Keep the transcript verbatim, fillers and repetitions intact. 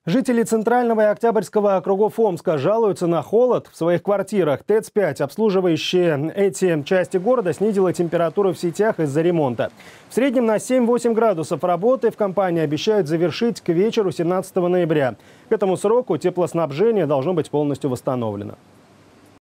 Жители Центрального и Октябрьского округов Омска жалуются на холод в своих квартирах. ТЭЦ пять, обслуживающая эти части города, снизила температуру в сетях из-за ремонта. В среднем на семь-восемь градусов работы в компании обещают завершить к вечеру семнадцатого ноября. К этому сроку теплоснабжение должно быть полностью восстановлено.